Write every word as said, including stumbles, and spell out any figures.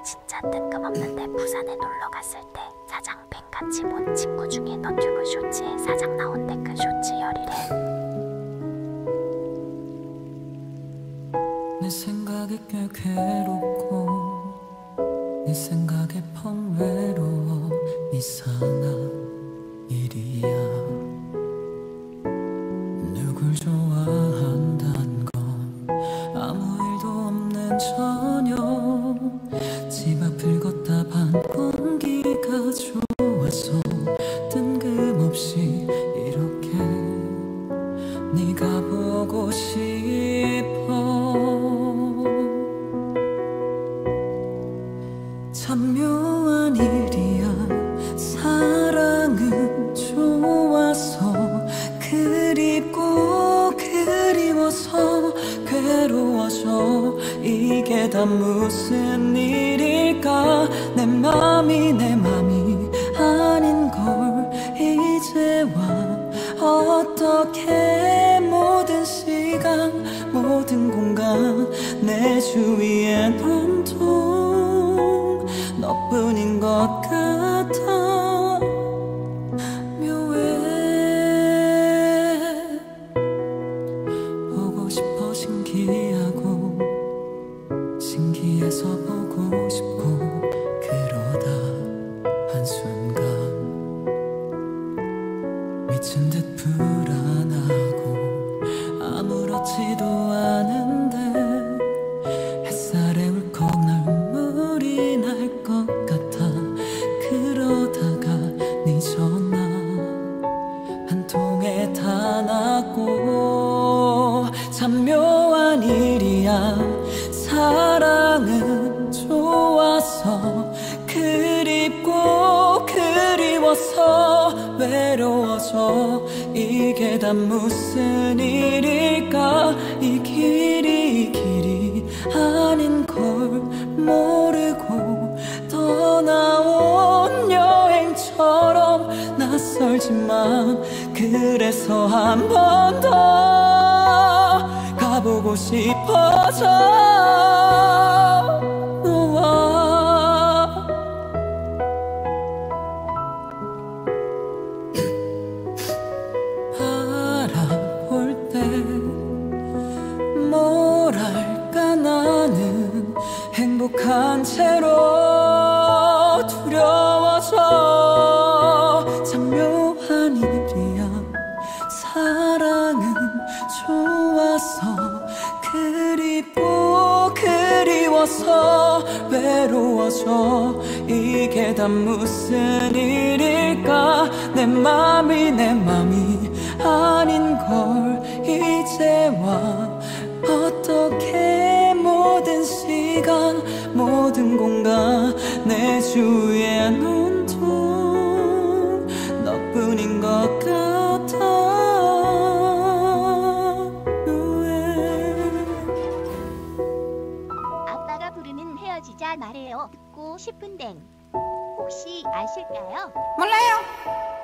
진짜 뜬금없는데 부산에 놀러 갔을 때 사장 팬같이 본 친구 중에 너튜브 쇼츠에 사장 나온 댓글 쇼츠 열일해. 내 생각에 꽤 괴롭고 내 생각에 펑 외로워 이상한 일이야. 누굴 좋아한다는 건 아무 일도 없는 저녁. 집 앞을 걷다 반 공기가 좋아서 뜬금없이 이렇게 네가 보고 싶어. 참 묘한 일이야. 사랑은 좋아서 그립고 그리워서 괴로워져. 이게 다 무슨 일일까. 내 맘이 내 맘이 아닌 걸 이제와. 어떻게 모든 시간 모든 공간 내 주위엔 온통 너뿐인 것 같아. 묘해. 보고 싶어 신기하고 신기해서 보고 싶고 그러다 한순간 미친 듯 불안하고 아무렇지도 않은데 햇살에 울컥 눈물이 날 것 같아. 그러다가 네 전화 한 통에 다 났고. 참 묘한 일이야. 사랑은 좋아서 그립고 그리워서 외로워져. 이게 다 무슨 일일까. 이 길이 이 길이 아닌 걸 모르고 떠나온 여행처럼 낯설지만 그래서 한 번 더 가보고 싶어져. 너와 바라볼 때 뭐랄까 나는 행복한 채로 두려워져. 참 묘한 일이야. 사랑은 좋아서 그립고 그리워서 외로워져. 이게 다 무슨 일일까. 내 맘이 내 맘이 아닌 걸 이제와. 어떻게 모든 시간 모든 공간 내 주위엔 온통 너뿐인 것 같아. 아빠가 부르는 헤어지자 말해요 듣고 싶은 댕 혹시 아실까요? 몰라요.